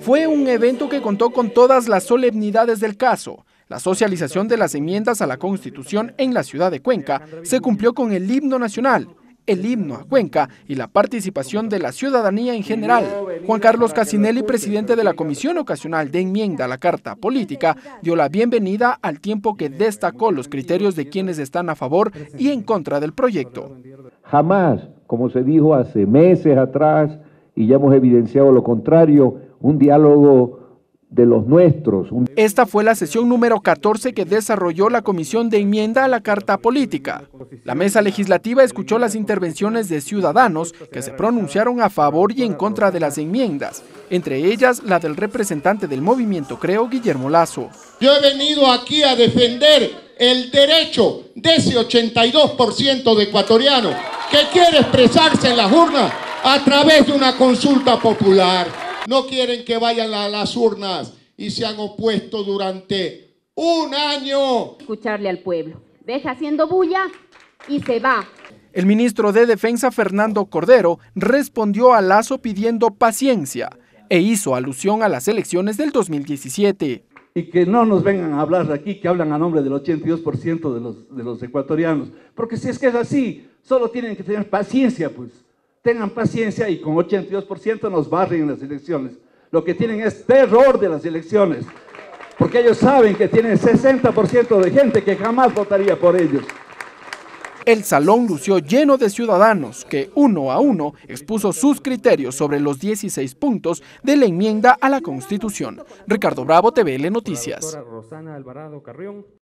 Fue un evento que contó con todas las solemnidades del caso. La socialización de las enmiendas a la Constitución en la ciudad de Cuenca se cumplió con el himno nacional, el himno a Cuenca y la participación de la ciudadanía en general. Juan Carlos Casinelli, presidente de la Comisión Ocasional de Enmienda a la Carta Política, dio la bienvenida al tiempo que destacó los criterios de quienes están a favor y en contra del proyecto. Jamás, como se dijo hace meses atrás, y ya hemos evidenciado lo contrario, un diálogo de los nuestros. Esta fue la sesión número 14 que desarrolló la Comisión de Enmienda a la Carta Política. La mesa legislativa escuchó las intervenciones de ciudadanos que se pronunciaron a favor y en contra de las enmiendas, entre ellas la del representante del movimiento Creo, Guillermo Lazo. Yo he venido aquí a defender el derecho de ese 82% de ecuatorianos que quiere expresarse en las urnas a través de una consulta popular. No quieren que vayan a las urnas y se han opuesto durante un año. Escucharle al pueblo. Deja haciendo bulla y se va. El ministro de Defensa, Fernando Cordero, respondió a Lazo pidiendo paciencia e hizo alusión a las elecciones del 2017. Y que no nos vengan a hablar aquí, que hablan a nombre del 82% de los ecuatorianos. Porque si es que es así, solo tienen que tener paciencia, pues. Tengan paciencia y con 82% nos barren en las elecciones. Lo que tienen es terror de las elecciones, porque ellos saben que tienen 60% de gente que jamás votaría por ellos. El salón lució lleno de ciudadanos que, uno a uno, expuso sus criterios sobre los 16 puntos de la enmienda a la Constitución. Ricardo Bravo, TVL Noticias.